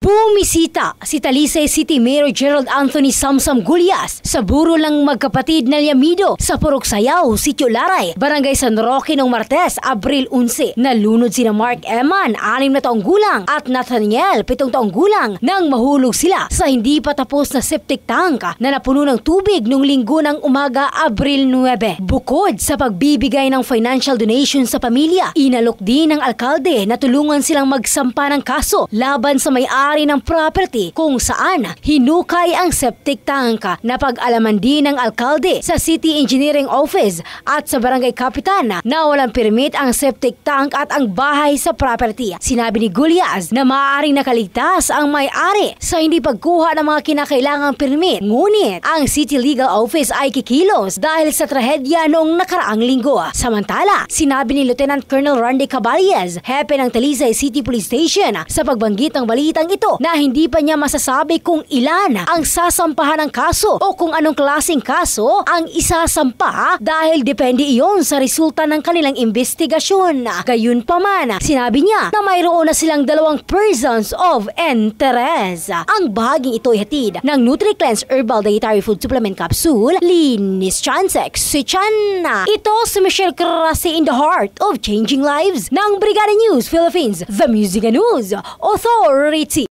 Bumisita si Talisay City Mayor Gerald Anthony Samsam Gulyas sa buro lang magkapatid na Llamido sa Purok Sayaw, Sitio Laray, Barangay San Roque noong Martes, Abril 11. Nalunod sina Mark Eman, 6 na taong gulang, at Nathaniel, 7 taong gulang, nang mahulog sila sa hindi pa tapos na septic tank na napuno ng tubig noong linggo ng umaga, Abril 9. Bukod sa pagbibigay ng financial donation sa pamilya, inalok din ng alkalde na tulungan silang magsampa ng kaso laban sa may-ari ng property kung saan hinukay ang septic tank. Napag-alaman din ng alkalde sa City Engineering Office at sa Barangay Kapitan na walang permit ang septic tank at ang bahay sa property. Sinabi ni Gulyas na maaaring nakaligtas ang may-ari sa hindi pagkuha ng mga kinakailangang permit. Ngunit ang City Legal Office ay kikilos dahil sa trahedya noong nakaraang linggo. Samantala, sinabi ni Lieutenant Colonel Randy Caballes, hepe ng Talisay City Police Station, sa pagbanggit ng balitang ito na hindi pa niya masasabi kung ilan ang sasampahan ng kaso o kung anong klaseng kaso ang isasampa dahil depende iyon sa resulta ng kanilang investigasyon. Gayunpaman, sinabi niya na mayroon na silang 2 persons of interest. Ang bahaging ito ay hatid ng NutriCleanse Herbal Dietary Food Supplement Capsule, Linis Chansex, si Chana. Ito si Michelle Crasi in the heart of changing lives ng Brigada News Philippines, the Music and News Authority.